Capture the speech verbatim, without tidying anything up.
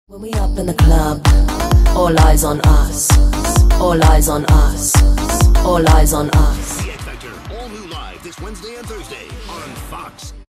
When we up in the club, all eyes on us, all eyes on us, all eyes on us. The X Factor, all new live this Wednesday and Thursday on Fox.